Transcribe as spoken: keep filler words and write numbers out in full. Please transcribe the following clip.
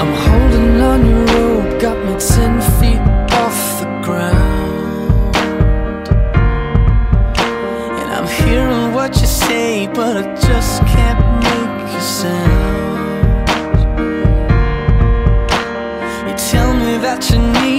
I'm holding on your rope, got me ten feet off the ground. And I'm hearing what you say, but I just can't make a sound. You tell me that you need